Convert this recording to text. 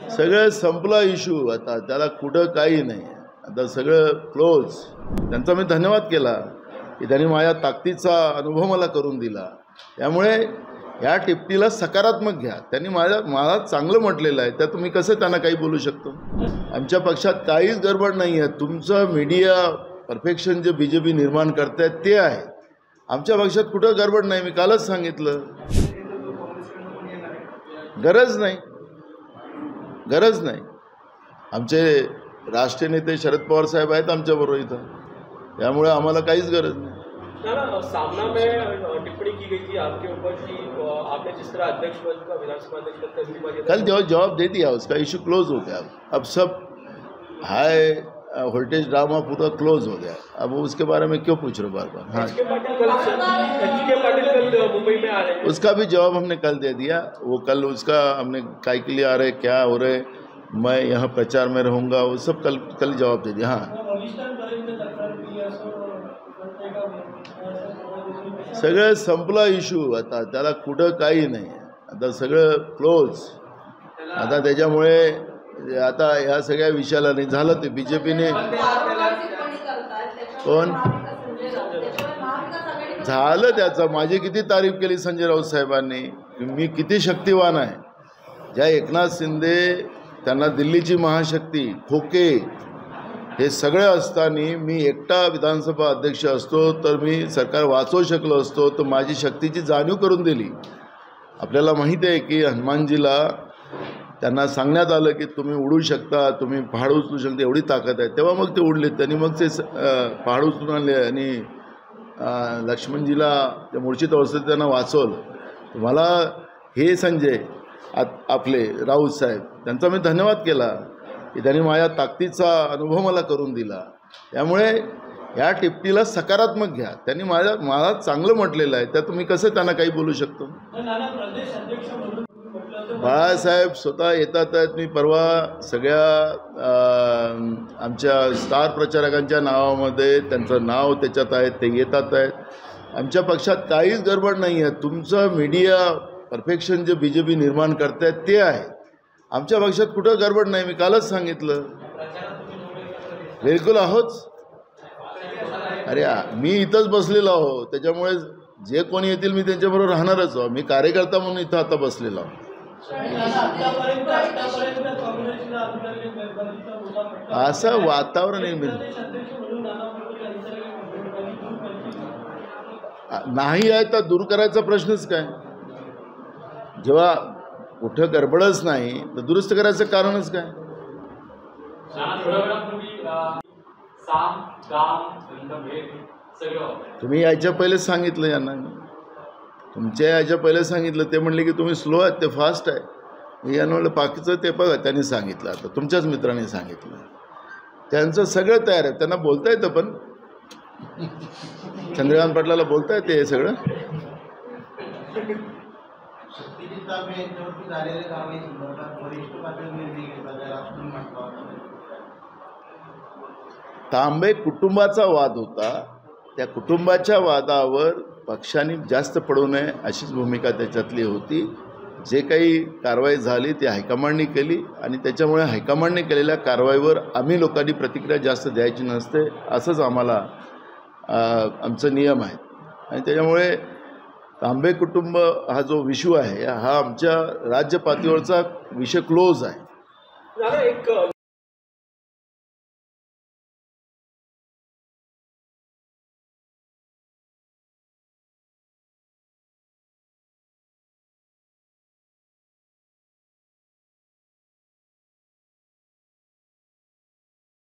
सगळं संपला इशू, आता त्याला कुठं काही नाही, आता सगळं क्लोज. त्यांचा मी धन्यवाद केला की त्यांनी माझ्या ताकदीचा अनुभव मला करून दिला. त्यामुळे या टिप्पणीला सकारात्मक घ्या. त्यांनी मला चांगलं म्हटलेलं आहे, त्या तुम्ही कसं त्यांना काही बोलू शकतो. आमच्या पक्षात काहीच गडबड नाही आहे. तुमचं मीडिया परफेक्शन जे BJP निर्माण करतायत ते आहे. आमच्या पक्षात कुठं गडबड नाही. मी कालच सांगितलं, गरज नाही. आमचे राष्ट्रीय नेते शरद पवार साहेब आहेत आमच्याबरोबर इथं, त्यामुळे आम्हाला काहीच गरज नाही. सामना में टिप्पणी की गई थी आपके ऊपर कि आपने जिस तरह अध्यक्ष पद का विधानसभा अध्यक्ष पद का इस्तीफा कल जवाब दे दिया, उसका इशू क्लोज हो गया. अब सब हाई वोल्टेज ड्रामा पूरा क्लोज हो गया. अब उसके बारे में क्यों पूछ रहे हो बार-बार. हाँ, एच के पाटिल कल मुंबई में आ रहे हैं, उसका भी जवाब हमने कल दे दिया. वो कल उसका हमने काय के लिए आ रहे, क्या हो रहे, मैं यहाँ प्रचार में रहूँगा, वो सब कल जवाब दे दिया. हाँ, सगळं संपला इशू, आता त्याला कुठं काही नाही, आता सगळं क्लोज. आता त्याच्यामुळे आता ह्या सगळ्या विषयाला नाही झालं. ते BJPने कोण झालं त्याचं, माझी किती तारीफ केली संजय राऊत साहेबांनी, मी किती शक्तिवान आहे. ज्या एकनाथ शिंदे त्यांना दिल्लीची महाशक्ती, खोके हे सगळे असताना मी एकटा विधानसभा अध्यक्ष असतो तर मी सरकार वाचवू शकलो असतो, तर माझी शक्तीची जाणीव करून दिली. आपल्याला माहीत आहे की हनुमानजीला त्यांना सांगण्यात आलं की तुम्ही उडू शकता, तुम्ही पहाड उचलू शकता, एवढी ताकद आहे. तेव्हा मग ते उडले. त्यांनी मग ते पहाड उचलून आणले आणि लक्ष्मणजीला त्या मूर्छित अवस्थेत त्यांना वाचवलं. मला हे संजय आपले राऊत साहेब, त्यांचा मी धन्यवाद केला की त्यांनी माझ्या ताकदीचा अनुभव मला करून दिला. त्यामुळे या टिप्पणीला सकारात्मक घ्या. त्यांनी मला चांगलं म्हटलेलं आहे, त्या तुम्ही कसं त्यांना काही बोलू शकतो. बाळासाहेब स्वतः येतात आहेत. मी परवा सगळ्या आमच्या स्टार प्रचारकांच्या नावामध्ये त्यांचं नाव त्याच्यात आहे, ते येतात आहेत. आमच्या पक्षात काहीच गडबड नाही आहे. तुमचं मीडिया परफेक्शन जे BJP निर्माण करतायत ते आहे. आमच्या पक्षात कुठं गडबड नाही. मी कालच सांगितलं, बिलकुल आहोच. अरे मी इथंच बसलेलो आहो, त्याच्यामुळे जे कोणी येतील मी त्यांच्याबरोबर राहणारच आहो. मी कार्यकर्ता म्हणून इथं आता बसलेलो आहो. असं वातावरण नाही आहे तर दूर करायचा प्रश्नच काय. जेव्हा कुठं गडबडच नाही तर दुरुस्त करायचं कारणच काय. तुम्ही याच्या पहिले सांगितलं यांना, तुमच्या याच्या पहिले सांगितलं, ते म्हणले की तुम्ही स्लो आहात, ते फास्ट आहे. मी यांना म्हणलं बाकीचं ते बघा, त्यांनी सांगितलं. आता तुमच्याच मित्रांनी सांगितलं, त्यांचं सगळं तयार आहे. त्यांना बोलता येतं, पण चंद्रकांत पाटलाला बोलता येते हे सगळं. तांबे कुटुंबाचा वाद होता, त्या कुटुंबाच्या वादावर पक्षाने जास्त पडू नये अशीच भूमिका त्याच्यातली होती. जे काही कारवाई झाली ती हायकमांडनी केली आणि त्याच्यामुळे हायकमांडने केलेल्या कारवाईवर आम्ही लोकांनी प्रतिक्रिया जास्त द्यायची नसते, असंच आम्हाला आमचं नियम आहे. आणि त्याच्यामुळे तांबे कुटुंब हा जो विषय आहे हा आमच्या राज्य पातळीवरचा विषय क्लोज आहे.